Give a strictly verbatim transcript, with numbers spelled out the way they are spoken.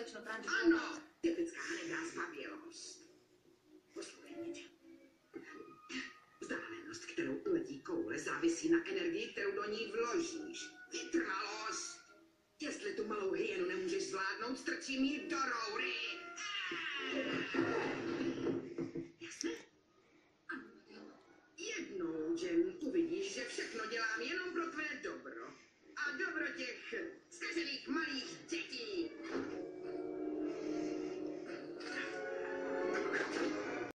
nekonečnou tranži. Ano, typická hnedá zbabělost. Poslouchej mě. Vzdálenost, kterou uletí koule, závisí na energii, kterou do ní vložíš. Vytrvalost! Jestli tu malou hyenu nemůžeš zvládnout, strčím ji do roury!